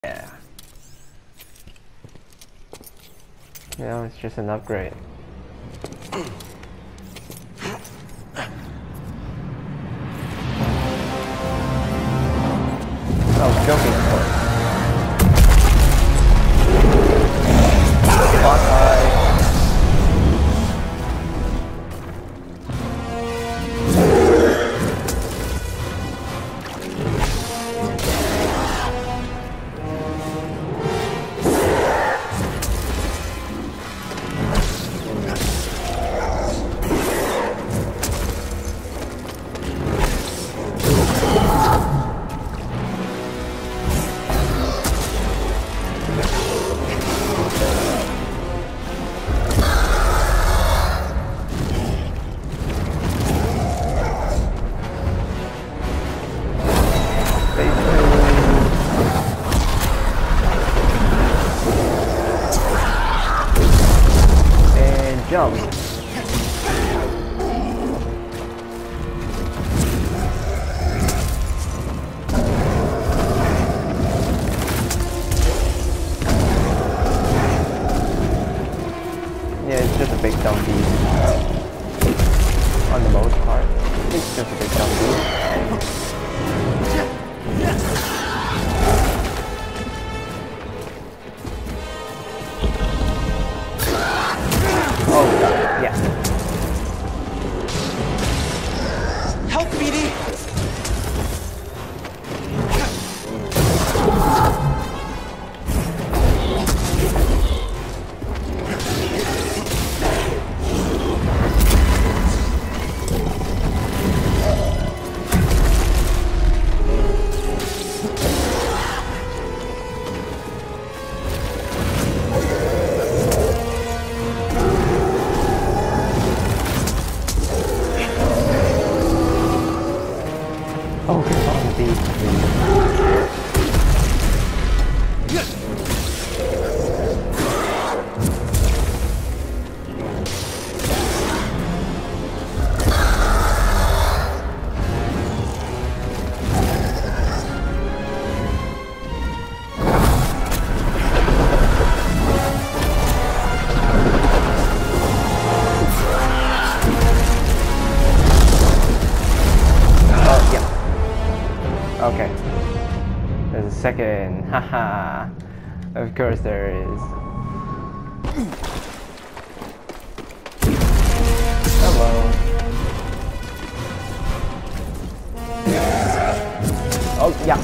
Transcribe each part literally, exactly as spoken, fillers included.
Yeah. You know, it's just an upgrade. Oh, jumping for it. Jump. Yeah, it's just a big dumb beast. On the most part, it's just a big dumb beast. Oh god, yeah. Help, B D! Focus on these three. Okay. There's a second. Haha. Of course there is. Hello. Oh, yeah.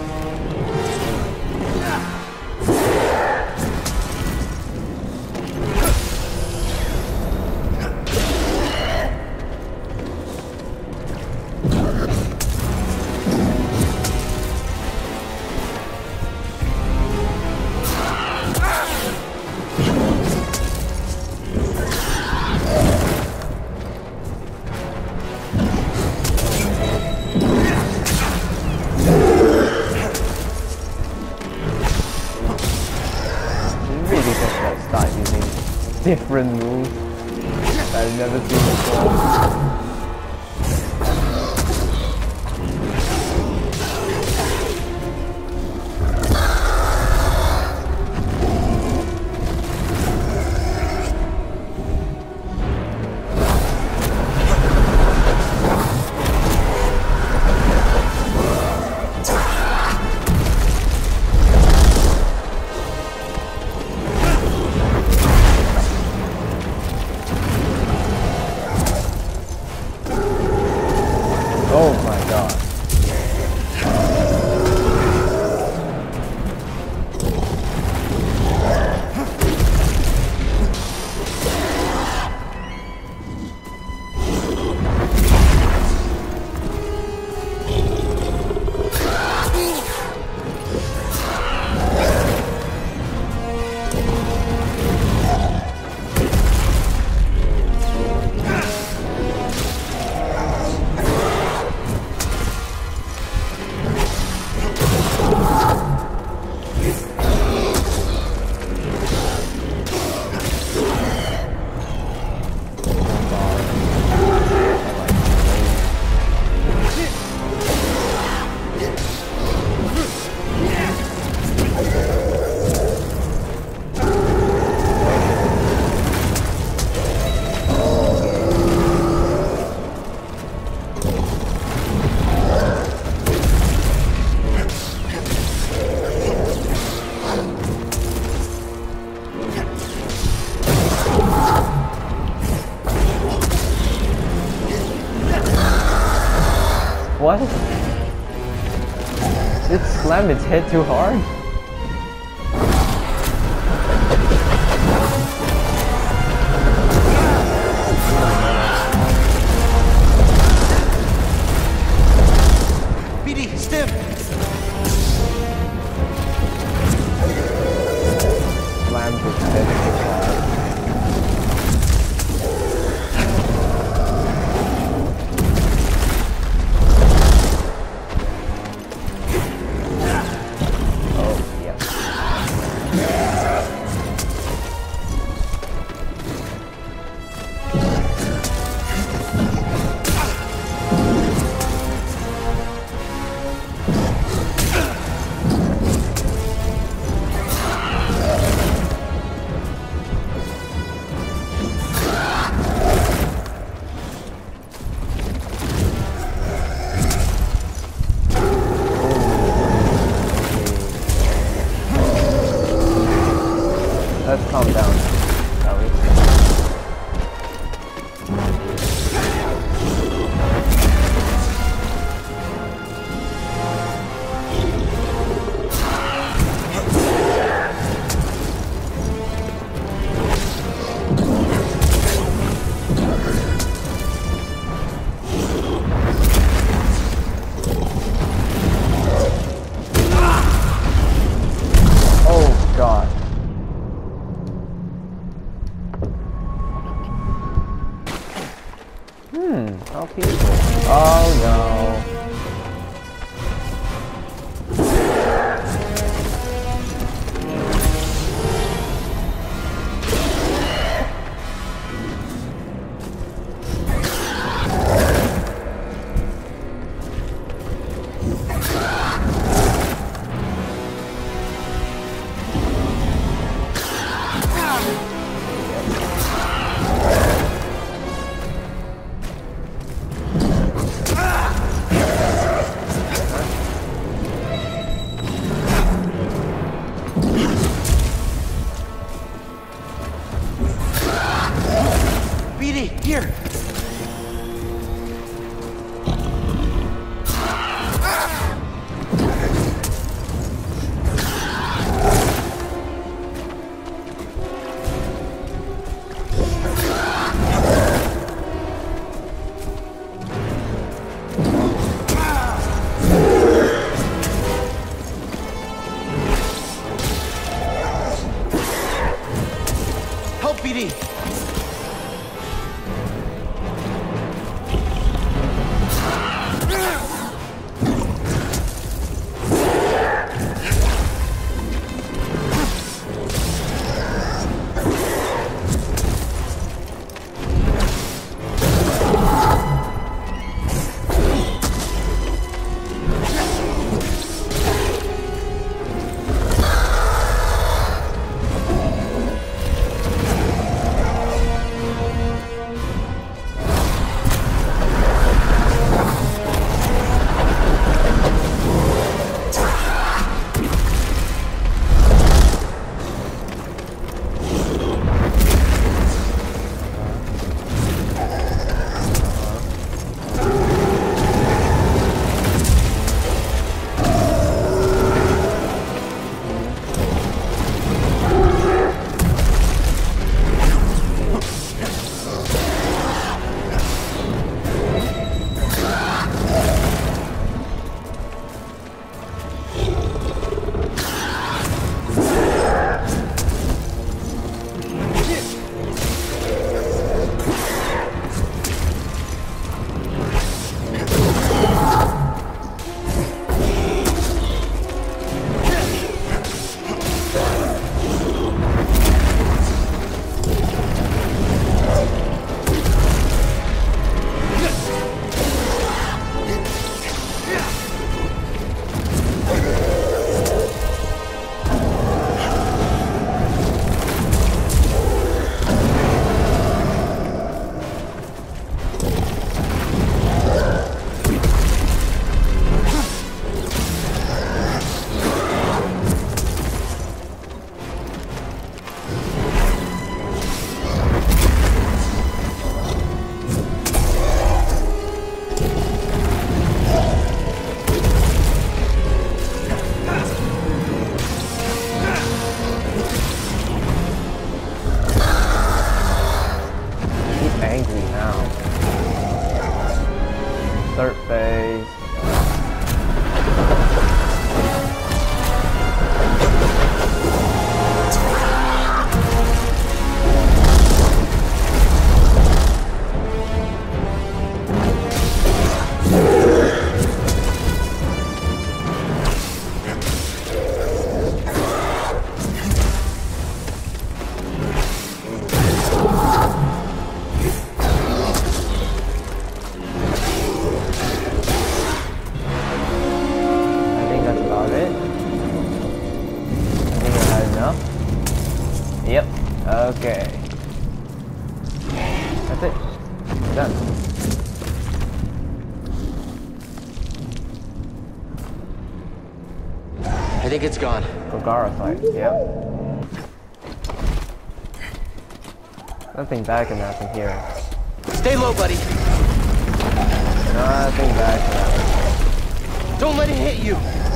Start using different moves that I've never seen before. What? It slammed its head too hard? B D, stim! Slammed its head too hard. Let's calm down, shall we? Oh God. Hmm, how peaceful. Oh no. B D, here! Help, B D! Yep. Okay. That's it. We're done. I think it's gone. Golgara site. Yep. Nothing bad can happen here. Stay low, buddy. Nothing bad can happen. Don't let it hit you.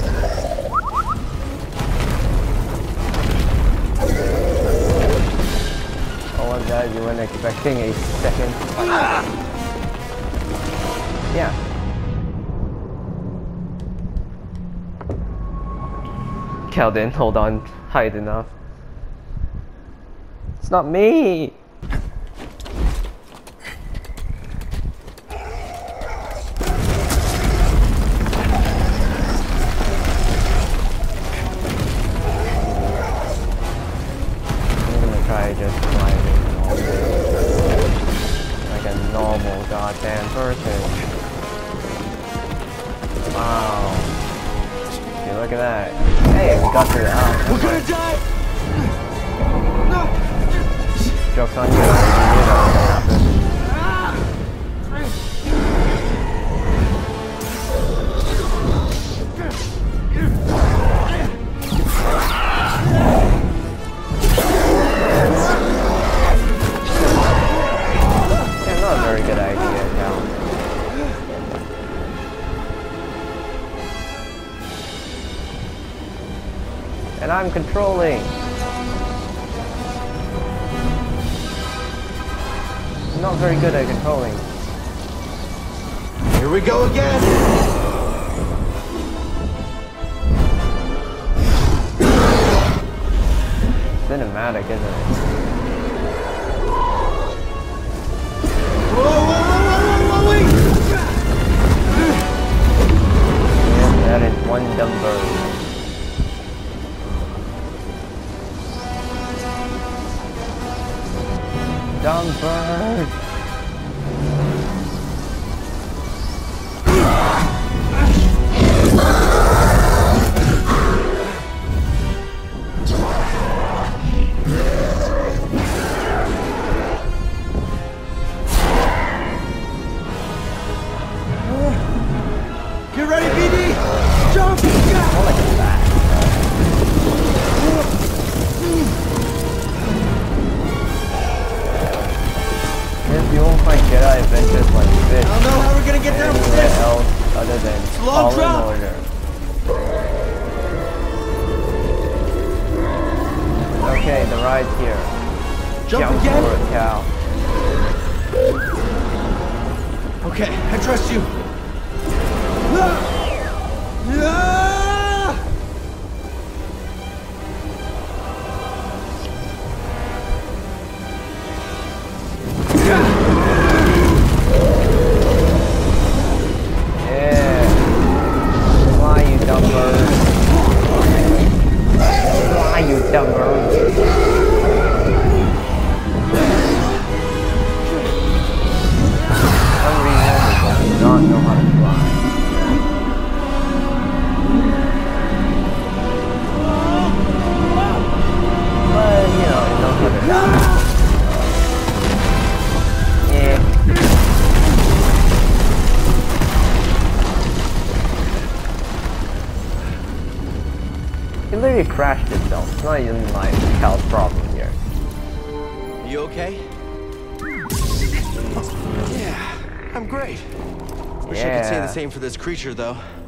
Oh my god, you weren't expecting a second. Yeah. Cal didn't hold on tight enough. It's not me! Just climbing all day like a normal goddamn person. Wow. See, look at that. Hey, we got to the house. We're gonna die. Joke's on you. You knew that was gonna happen. Good idea, Cal. And I'm controlling. I'm not very good at controlling. Here we go again. Cinematic, isn't it? Whoa, whoa, whoa, whoa, whoa, wait! Yep, that is one dumb bird. Dumb bird! Get ready, B D! Jump! More like a bat. If you won't find Jedi adventures like this, I don't know how we're gonna get down from anywhere this. else other than Slow Fallen drop. Order. Okay, the ride's here. Jump Jump again? for it, Cal. Okay, I trust you. Ah! Yeah. Fly, you dumb bird. Fly, you dumb bird. For some reason, I do not know how to fly. But, you know, it knows how to die. Yeah. It literally crashed itself. It's not even like Cal's problem here. You okay? Yeah, I'm great. Wish I could say Yeah. the same for this creature, though.